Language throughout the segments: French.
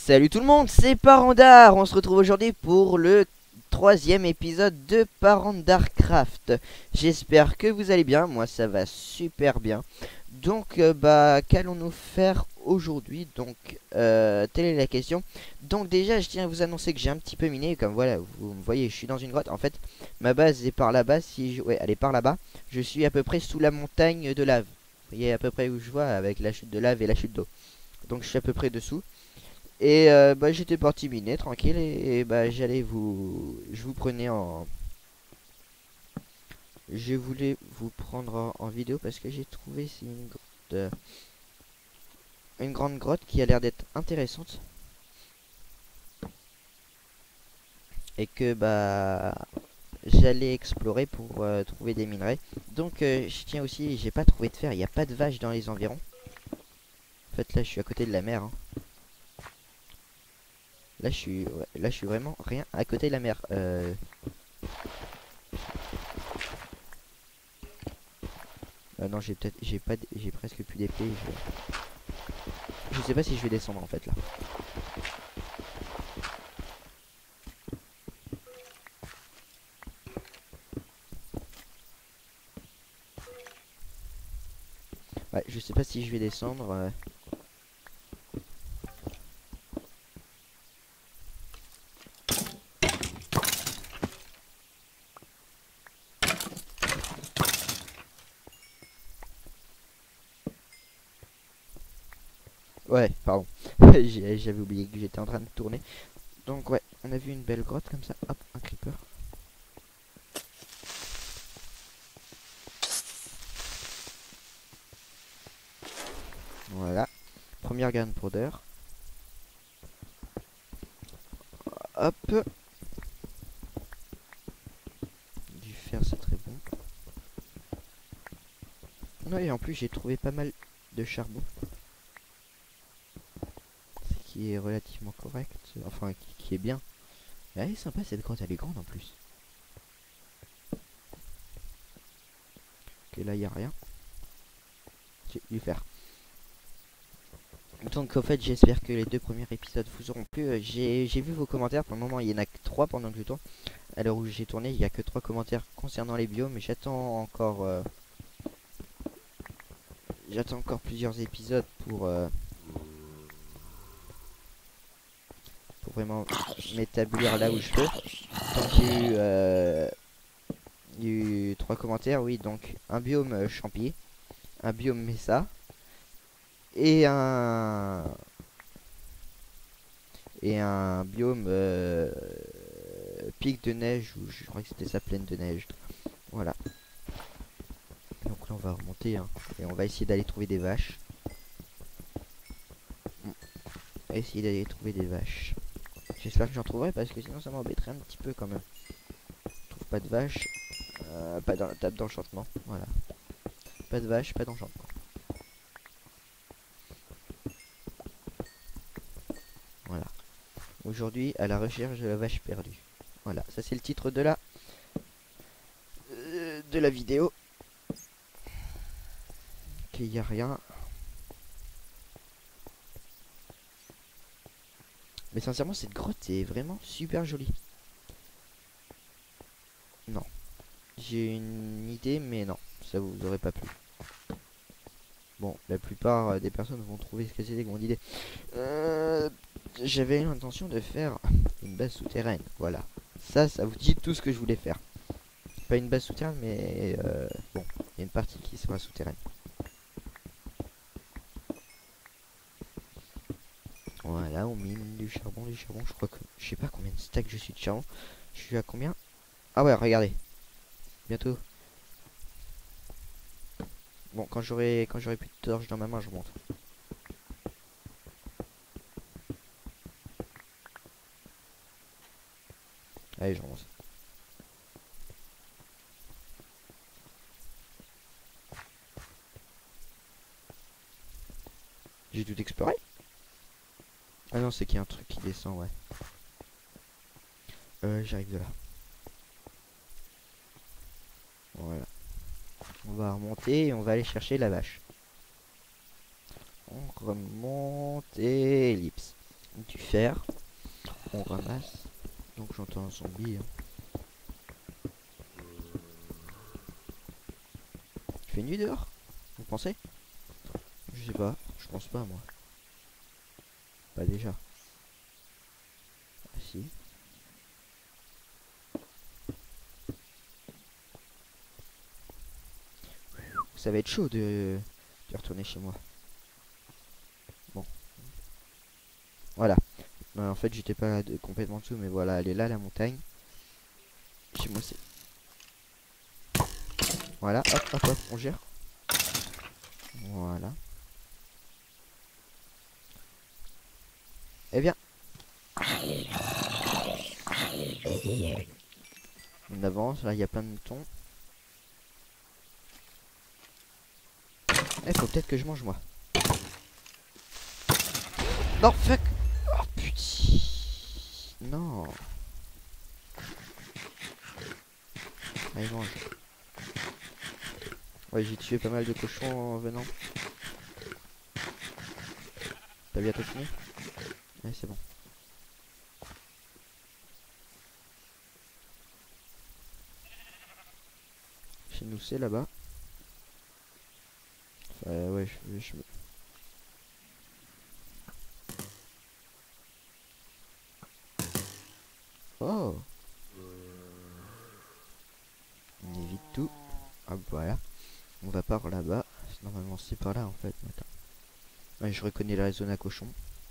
Salut tout le monde, c'est Parandar. On se retrouve aujourd'hui pour le troisième épisode de Parandarcraft. J'espère que vous allez bien, moi ça va super bien. Donc qu'allons-nous faire aujourd'hui? Telle est la question. Donc déjà je tiens à vous annoncer que j'ai un petit peu miné. Comme voilà, vous me voyez, je suis dans une grotte. En fait ma base est par là-bas, ouais, elle est par là-bas. Je suis à peu près sous la montagne de lave. Vous voyez à peu près où je vois avec la chute de lave et la chute d'eau. Donc je suis à peu près dessous. Et j'étais parti miner tranquille je vous prenais en... Je voulais vous prendre en vidéo parce que j'ai trouvé une grande grotte qui a l'air d'être intéressante. Et que j'allais explorer pour trouver des minerais. Donc je tiens aussi, j'ai pas trouvé de fer, il n'y a pas de vaches dans les environs. En fait là je suis à côté de la mer, hein. Là je suis vraiment rien à côté de la mer. Non, j'ai presque plus d'épée. Je sais pas si je vais descendre en fait là. Ouais, je sais pas si je vais descendre. Ouais, pardon. J'avais oublié que j'étais en train de tourner. Donc ouais, on a vu une belle grotte comme ça. Hop, un creeper. Voilà. Première gunpowder. Hop. Du fer, c'est très bon. Ouais, et en plus j'ai trouvé pas mal de charbon. Ce qui est relativement correct. Enfin, qui est bien. Elle est sympa cette grotte, elle est grande en plus. Ok, là il y a rien. J'ai du fer. Donc en fait j'espère que les deux premiers épisodes vous auront plu. J'ai vu vos commentaires. Pour le moment il y en a que 3 pendant que je tourne. À l'heure où j'ai tourné il n'y a que 3 commentaires concernant les biomes. Mais j'attends encore plusieurs épisodes pour vraiment m'établir là où je peux. Donc il y a eu 3 commentaires, oui, donc un biome champi, un biome mesa et un biome pic de neige, ou je crois que c'était sa plaine de neige. Voilà. Donc là on va remonter, hein, et on va essayer d'aller trouver des vaches. On va essayer d'aller trouver des vaches. J'espère que j'en trouverai parce que sinon ça m'embêterait un petit peu quand même. Je trouve pas de vaches, pas dans la table d'enchantement. Voilà. Pas de vaches, pas d'enchantement. Voilà. Aujourd'hui, à la recherche de la vache perdue. Voilà, ça c'est le titre de la vidéo. Ok, y a rien. Mais sincèrement, cette grotte est vraiment super jolie. Non. J'ai une idée, mais non. Ça vous aurait pas plu. Bon, la plupart des personnes vont trouver ce que c'était comme idée. J'avais l'intention de faire une base souterraine. Voilà. Ça vous dit tout ce que je voulais faire. Pas une base souterraine, mais bon, il y a une partie qui sera souterraine. Voilà, on mine du charbon, je crois que... Je sais pas combien de stacks je suis de charbon. Je suis à combien? Ah ouais, regardez. Bientôt. Bon, quand j'aurai plus de torches dans ma main, je remonte. Allez, je remonte. J'ai tout exploré. Ah non, c'est qu'il y a un truc qui descend, ouais. J'arrive de là. Voilà. On va remonter et on va aller chercher la vache. On remonte et ellipse. du fer. On ramasse. Donc j'entends un zombie. Hein. Il fait nuit dehors? Vous pensez? Je sais pas. Je pense pas moi. Pas déjà. Ah si. Ça va être chaud de retourner chez moi. Bon. Voilà. En fait j'étais pas complètement dessous, mais voilà, elle est là la montagne. Chez moi c'est... Voilà, hop, hop, hop, on gère. Voilà. Eh bien. On avance, là il y a plein de moutons. Eh, faut peut-être que je mange moi. Non, fuck. Oh putain. Non. Allez, mange. Ouais, j'ai tué pas mal de cochons en venant. T'as bientôt fini? Ouais, c'est bon. Chez nous, c'est là-bas. Ouais, je... Oh. On évite tout. Hop, voilà. On va par là-bas. Normalement, c'est par là, en fait. Attends. Ouais, je reconnais la zone à cochon.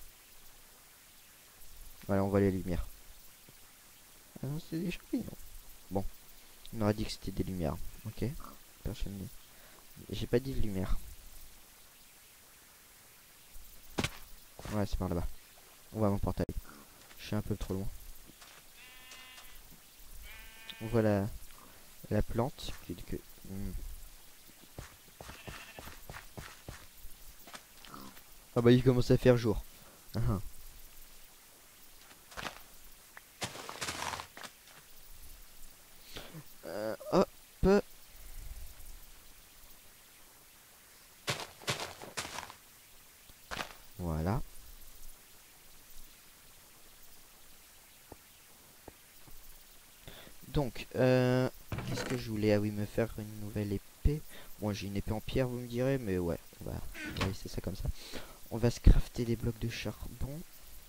Voilà, on voit les lumières. Ah non, c'est des champignons. Bon. On aurait dit que c'était des lumières. Ok. Personne dit. J'ai pas dit de lumière. Ouais, c'est par là-bas. On va à mon portail. Je suis un peu trop loin. On voit la plante. Ah bah il commence à faire jour. Hop. Voilà. Donc, qu'est-ce que je voulais? Ah oui, me faire une nouvelle épée. Bon, j'ai une épée en pierre, vous me direz, mais ouais, on va laisser ça comme ça. On va se crafter des blocs de charbon.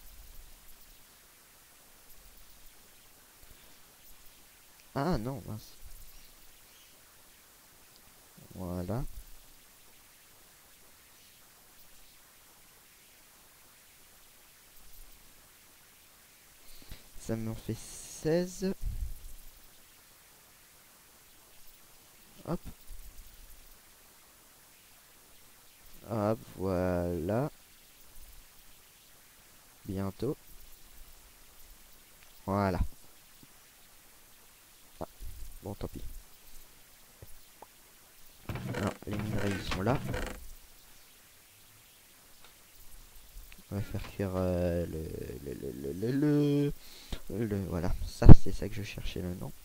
Ah non, mince. Voilà. Ça m'en fait 16. Hop. Hop, voilà. Bientôt. Voilà. Ah, bon, tant pis. Alors, les minerais, ils sont là. On va faire cuire voilà, ça c'est ça que je cherchais le nom.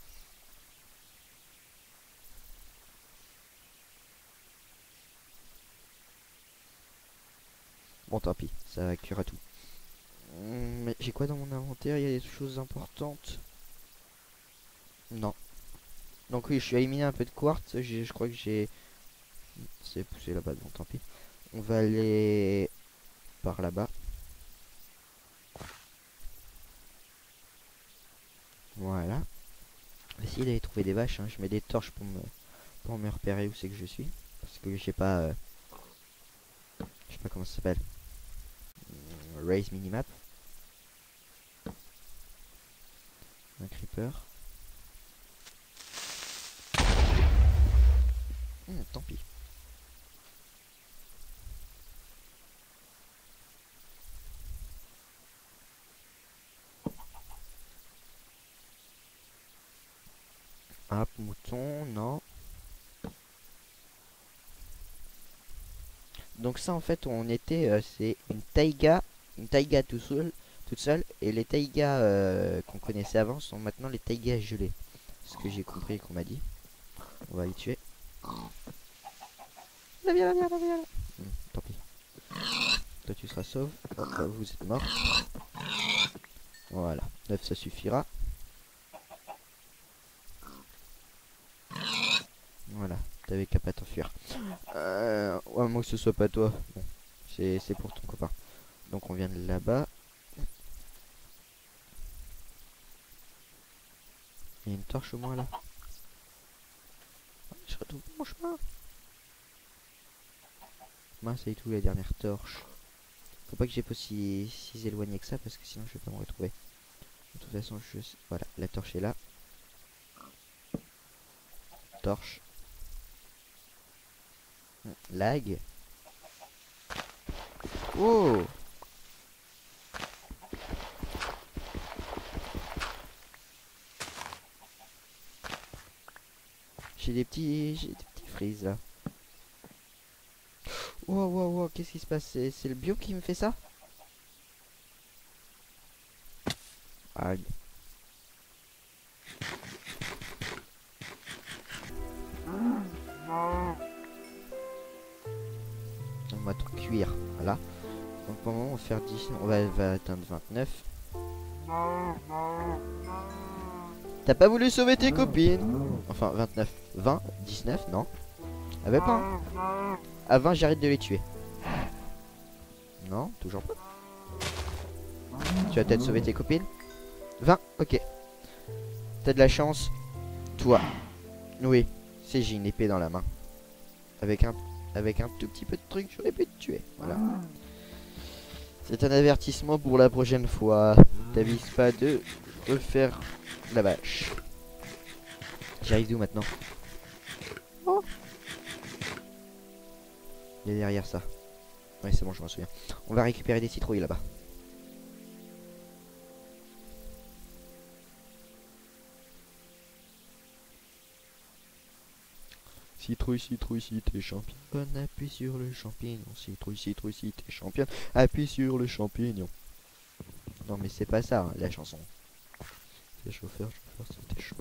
Bon, tant pis, ça cuire à tout. Mais j'ai quoi dans mon inventaire? Il y a des choses importantes? Non. Donc oui, je suis éliminé un peu de quartz. Je crois que j'ai... C'est poussé là-bas, bon tant pis. On va aller par là-bas. Voilà. Essayer d'aller trouver des vaches. Hein. Je mets des torches pour me repérer où c'est que je suis. Parce que je sais pas... je sais pas comment ça s'appelle. Raise minimap. Un creeper. Tant pis. Hop, mouton, non. Donc ça en fait on était, c'est une taïga toute seule, et les taïgas qu'on connaissait avant sont maintenant les taïgas gelés. Ce que j'ai compris qu'on m'a dit. On va les tuer. Viens, viens, viens, viens. Tant pis. toi tu seras sauve. Oh, bah, vous êtes mort. Voilà, 9 ça suffira. Voilà, t'avais qu'à pas t'enfuir. Ouais, moi que ce soit pas toi. Bon, c'est pour ton copain. Donc on vient de là-bas. Il y a une torche au moins là. Je retrouve mon chemin. Mince, c'est tout la dernière torche. Faut pas que j'ai pas si éloigné que ça parce que sinon je vais pas me retrouver. De toute façon, voilà, la torche est là. Torche. Lag. Oh! J'ai des petits frises là. Wow, wow, wow, qu'est-ce qui se passe? C'est le bio qui me fait ça? Aïe. On va tout cuire, voilà. Donc pour le moment on va faire 10, va atteindre 29. T'as pas voulu sauver tes copines? Enfin 29, 20, 19, non. Ah bah pas. Hein. À 20 j'arrête de les tuer. Non, toujours pas. Tu vas peut-être sauver tes copines? 20, ok. T'as de la chance. Toi. Oui, si j'ai une épée dans la main. Avec un tout petit peu de truc, j'aurais pu te tuer. Voilà. C'est un avertissement pour la prochaine fois. T'avises pas de refaire la vache. J'arrive d'où maintenant? Oh. Il est derrière ça. Ouais, c'est bon, je m'en souviens. On va récupérer des citrouilles là-bas. Citrouille, citrouille, si t'es championne, appuie sur le champignon. Citrouille, citrouille, si t'es championne, appuie sur le champignon. Non mais c'est pas ça, hein, la chanson. C'est chauffeur, chauffeur, si t'es chaud.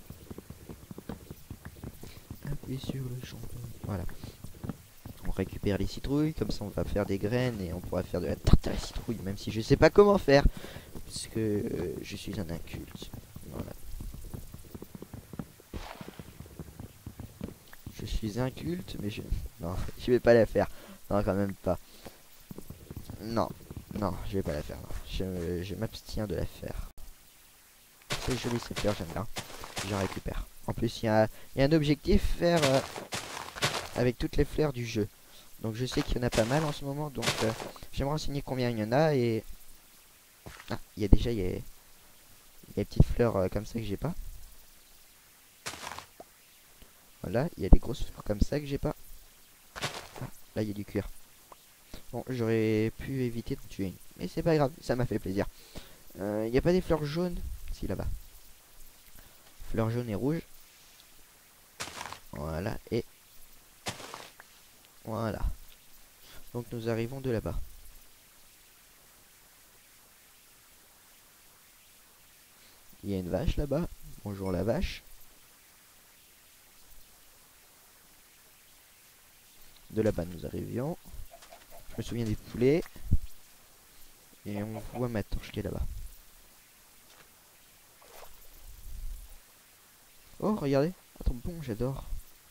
Appuie sur le champignon. Voilà. On récupère les citrouilles, comme ça on va faire des graines et on pourra faire de la tarte à la citrouille, même si je sais pas comment faire. Parce que je suis un inculte. Voilà. Je suis inculte, mais je... Non, je vais pas la faire. Non, quand même pas. Non, non, je vais pas la faire. Je m'abstiens de la faire. C'est joli ces fleurs, j'aime bien. J'en récupère. En plus, il y a un objectif faire avec toutes les fleurs du jeu. Donc je sais qu'il y en a pas mal en ce moment. Donc je vais me renseigner combien il y en a. Et... Ah, il y a déjà il y a des petites fleurs comme ça que j'ai pas. Voilà, il y a des grosses fleurs comme ça que j'ai pas. Ah, là, il y a du cuir. Bon, j'aurais pu éviter de tuer une. Mais c'est pas grave, ça m'a fait plaisir. Il n'y a pas des fleurs jaunes? Si, là-bas. Fleurs jaunes et rouges. Voilà, et... Voilà. Donc nous arrivons de là-bas. Il y a une vache là-bas. Bonjour la vache. De là-bas nous arrivions. Je me souviens des poulets. Et on voit ma torche qui est là-bas. Oh, regardez. Attends, bon, j'adore.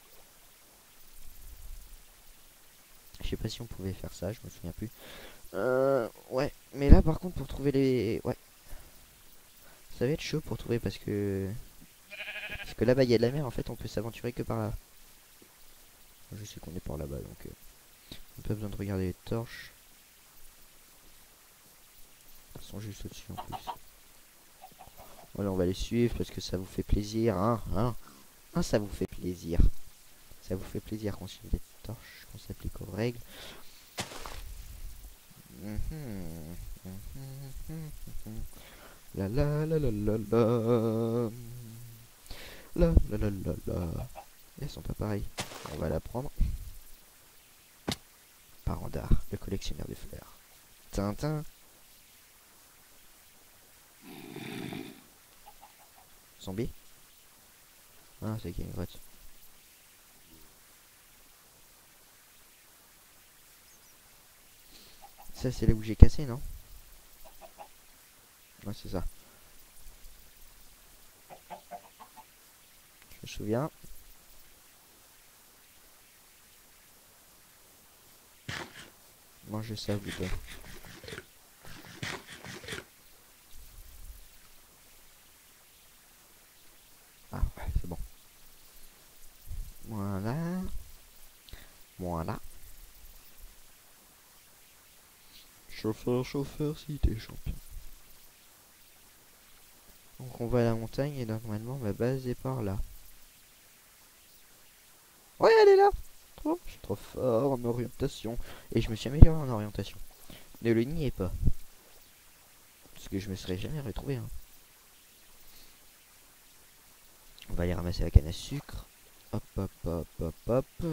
Je sais pas si on pouvait faire ça, je me souviens plus. Ouais. Mais là, par contre, pour trouver les... Ouais. Ça va être chaud pour trouver parce que... Parce que là-bas, il y a de la mer. En fait, on peut s'aventurer que par là. Je sais qu'on est par là-bas, donc... on n'a pas besoin de regarder les torches. Elles sont juste au-dessus, en plus. Voilà, on va les suivre parce que ça vous fait plaisir, hein, hein, ça vous fait plaisir. Ça vous fait plaisir qu'on suive les torches, qu'on s'applique aux règles. La la la la la la. La la la la la. Elles sont pas pareilles. On va la prendre. Parandar, le collectionneur de fleurs. Tintin. Zombie. Ah, c'est qu'il y a une grotte. Ça c'est là où j'ai cassé, non? Ouais, c'est ça. Je me souviens. Mange ça, vous plaît. Ah ouais, c'est bon. Voilà. Voilà. Chauffeur, chauffeur, si t'es champion. Donc on va à la montagne et normalement ma base est par là. Ouais, elle est là. Trop. Je suis trop fort en orientation. Et je me suis amélioré en orientation. Ne le niez pas. Parce que je me serais jamais retrouvé. Hein. On va aller ramasser la canne à sucre. Hop, hop, hop, hop, hop.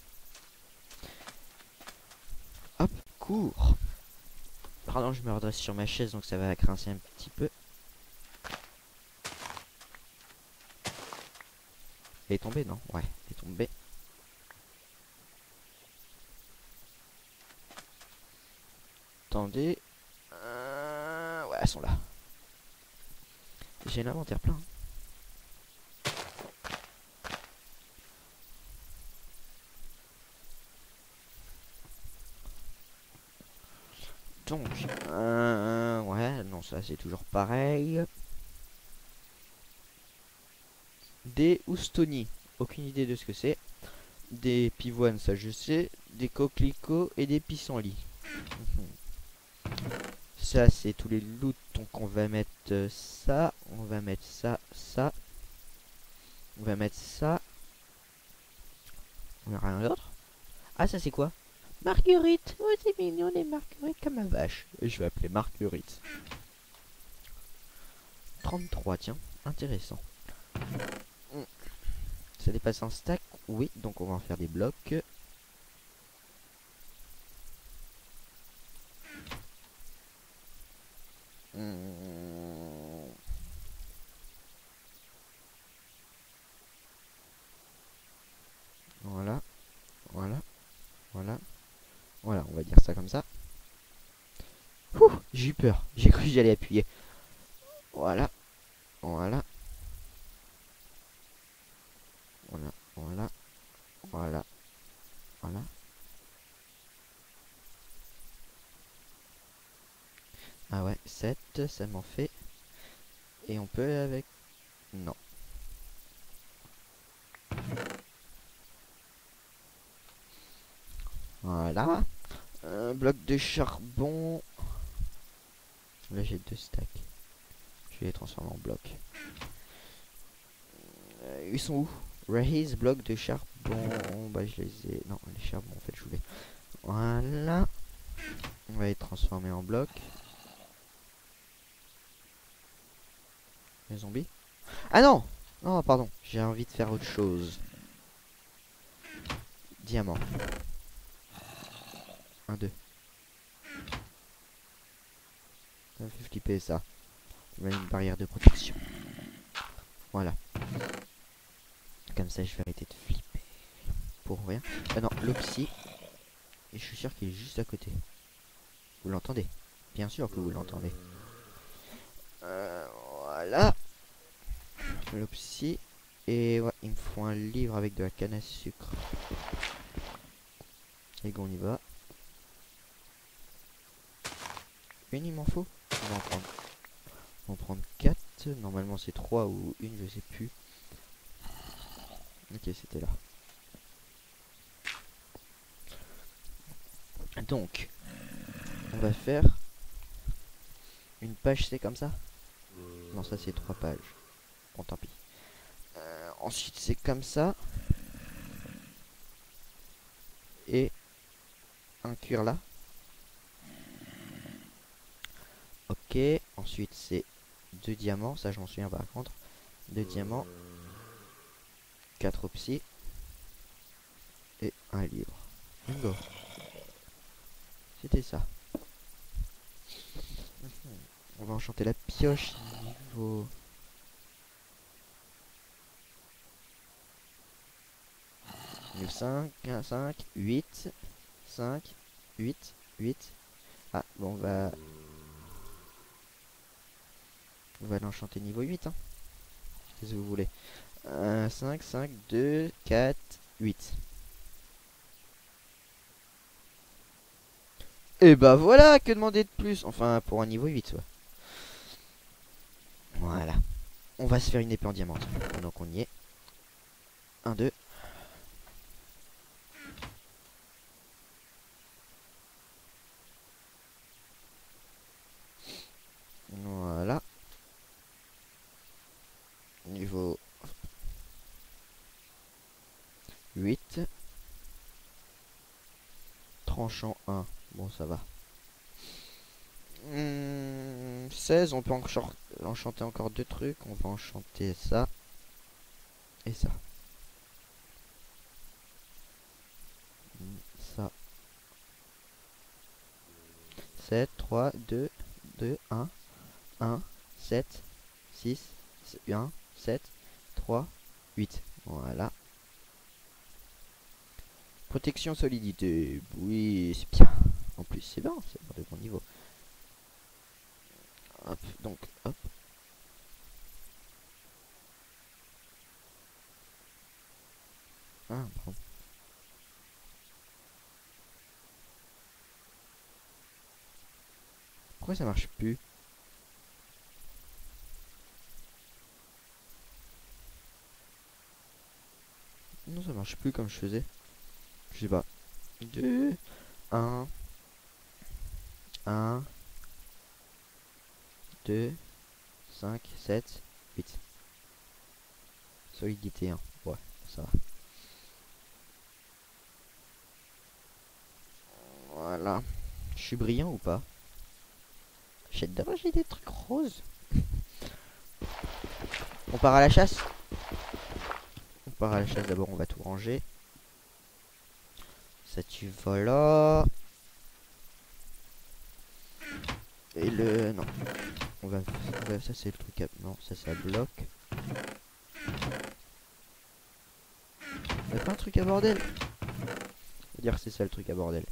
Hop, cours. Pardon, je me redresse sur ma chaise donc ça va grincer un petit peu. Elle est tombée, non? Ouais, elle est tombée. Attendez. Ouais, elles sont là. J'ai l'inventaire plein. Donc, ouais, non, ça c'est toujours pareil. Des houstonies, aucune idée de ce que c'est. Des pivoines, ça je sais. Des coquelicots et des pissenlits. Ça c'est tous les loots, donc on va mettre ça. On va mettre ça, ça. On va mettre ça. On a rien d'autre. Ah, ça c'est quoi? Marguerite. Oh, c'est mignon les marguerites comme ma vache. Et je vais appeler Marguerite. 33, tiens, intéressant. Ça dépasse un stack, oui, donc on va en faire des blocs. Voilà, voilà, voilà, voilà, on va dire ça comme ça. J'ai eu peur, j'ai cru que j'allais appuyer. Voilà, voilà, voilà, voilà, voilà, voilà. Ah ouais, 7, ça m'en fait. Et on peut avec... Non. Voilà. Un bloc de charbon. Là j'ai 2 stacks. Je vais les transformer en blocs. Ils sont où? Raise bloc de charbon. Bah je les ai... Non, les charbons en fait je voulais. Voilà. On va les transformer en blocs. Les zombies. Ah non! Non, pardon. J'ai envie de faire autre chose. Diamant. 1, 2. Ça me fait flipper ça. On met une barrière de protection. Voilà. Comme ça je vais arrêter de flipper. Pour rien. Ah non, l'opsie. Et je suis sûr qu'il est juste à côté. Vous l'entendez? Bien sûr que vous l'entendez. Voilà. L'opsie. Et ouais, il me faut un livre avec de la canne à sucre. Et on y va. Une, il m'en faut. On va en prendre. On va en prendre 4. Normalement, c'est 3 ou une, je sais plus. Ok, c'était là. Donc, on va faire une page, c'est comme ça? Non, ça c'est 3 pages. Bon, tant pis. Ensuite, c'est comme ça. Et un cuir là. Ok. Ensuite, c'est 2 diamants. Ça, je m'en souviens par contre. 2 diamants. 4 opsis. Et un livre. Bingo. C'était ça. On va enchanter la pioche niveau... Niveau 5, 5, 8, 5, 8, 8, Ah, bon, on va l'enchanter niveau 8, hein. Qu'est-ce que vous voulez? 5, 5, 2, 4, 8. Et bah voilà, que demander de plus? Enfin, pour un niveau 8, ouais. Voilà. On va se faire une épée en diamant. Pendant qu'on y est. 1, 2. Voilà. Niveau 8. Tranchant 1. Bon, ça va. 16, on peut enchanter encore deux trucs. On va enchanter ça. Et ça. Ça. 7, 3, 2, 2, 1. 1, 7, 6, 1, 7, 3, 8. Voilà. Protection solidité. Oui, c'est bien. En plus, c'est bien. C'est pour de bon niveau. Hop, donc, hop. Ah, bon. Pourquoi ça marche plus? Non, ça marche plus comme je faisais. Je sais pas. 2, 1, 1, 2, 5, 7, 8. Solidité 1. Ouais, ça va. Voilà. Je suis brillant ou pas? J'adore, j'ai des trucs roses. On part à la chasse? On part à la chasse, d'abord on va tout ranger. Ça tu vas là. Et le... Non. Ça c'est le truc à... Non, ça bloque. Y'a pas un truc à bordel? On va dire que c'est ça le truc à bordel.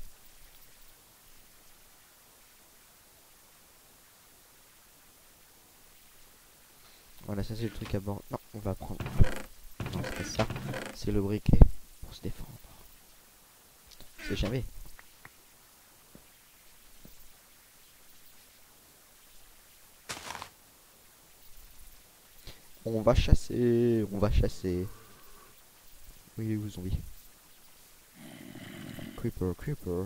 Voilà, ça c'est le truc à bordel. Non, on va prendre... Non, c'est pas ça. C'est le briquet pour se défendre. C'est jamais. On va chasser. On va chasser. Oui, vous zombies. Creeper, creeper.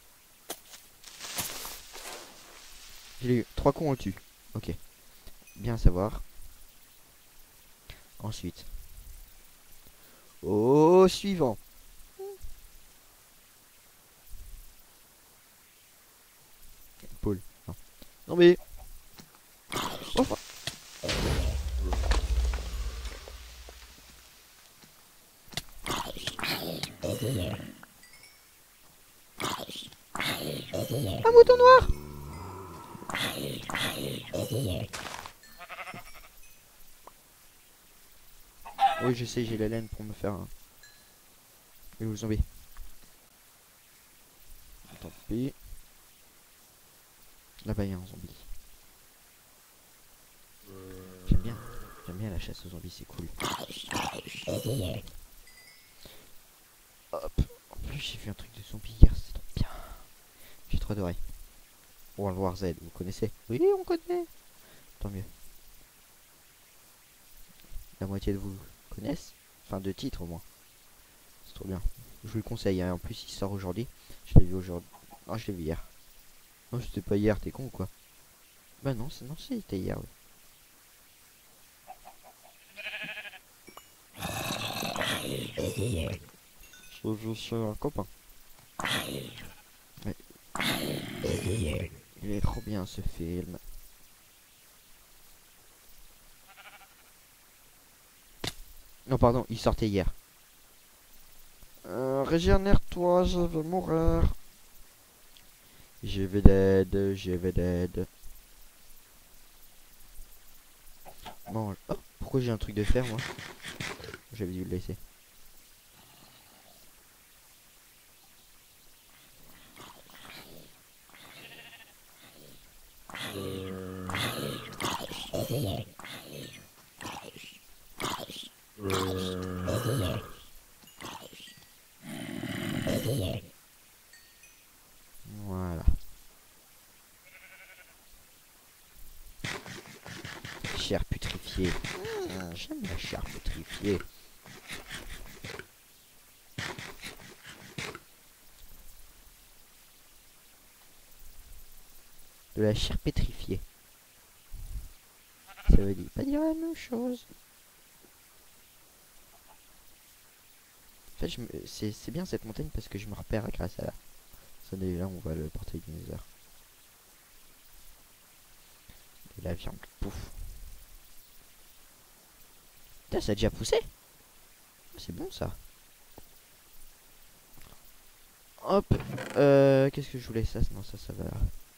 J'ai eu 3 cons au-dessus. Ok. Bien à savoir. Ensuite. Au suivant. Paul. Non. Non mais. Enfin. Un mouton noir. Oui, je sais, j'ai la laine pour me faire un. Et vous zombies. Tant pis. Là-bas, il y a un zombie. J'aime bien. J'aime bien la chasse aux zombies, c'est cool. Hop. En plus, j'ai vu un truc de zombie hier, c'est trop bien. J'ai trop adoré. World War Z, vous connaissez? Oui, on connaît. Tant mieux. La moitié de vous connaissent. Enfin, de titres au moins. C'est trop bien. Je vous le conseille. Hein. En plus, il sort aujourd'hui. Je l'ai vu aujourd'hui. Non, je l'ai vu hier. Non, c'était pas hier, t'es con ou quoi? Bah non, c'était hier. Ouais. Je suis un copain. Ouais. Il est trop bien ce film. Non, pardon, il sortait hier. Régénère-toi, je vais mourir. Je vais dead, je vais dead. Bon, oh, pourquoi j'ai un truc de fer moi? J'avais dû le laisser. Voilà. Chair putrifiée. J'aime la chair putrifiée. De la chair pétrifiée. Ça veut dire pas dire la même chose. En fait, c'est bien cette montagne parce que je me repère grâce à là. Ça, déjà, on voit le portail du Nether. Et la viande, pouf. Putain, ça a déjà poussé. C'est bon ça. Hop. Qu'est-ce que je voulais ça? Non, ça va.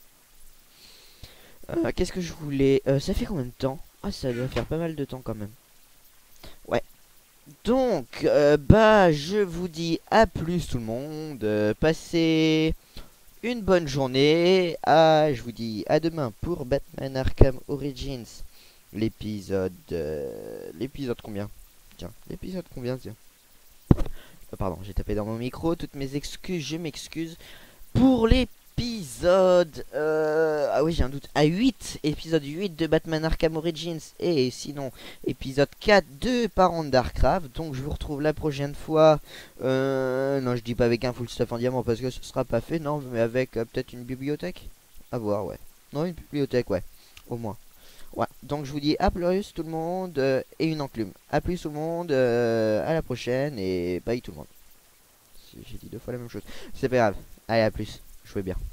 Qu'est-ce que je voulais? Ça fait combien de temps? Ah, ça doit faire pas mal de temps quand même. Ouais. Donc, bah, je vous dis à plus tout le monde. Passez une bonne journée. Je vous dis à demain pour Batman Arkham Origins. L'épisode... l'épisode combien? Tiens, l'épisode combien, tiens. Pardon, j'ai tapé dans mon micro. Toutes mes excuses, je m'excuse. Pour l'épisode... ah oui, j'ai un doute. À 8, épisode 8 de Batman Arkham Origins. Et sinon, épisode 4 de Parents de Darkcraft. Donc je vous retrouve la prochaine fois. Non, je dis pas avec un full stuff en diamant parce que ce sera pas fait. Non, mais avec peut-être une bibliothèque. À voir, ouais. Non, une bibliothèque, ouais. Au moins. Ouais, donc je vous dis à plus tout le monde et une enclume. À plus tout le monde, à la prochaine et bye tout le monde. J'ai dit deux fois la même chose. C'est pas grave. Allez, à plus. Jouez bien.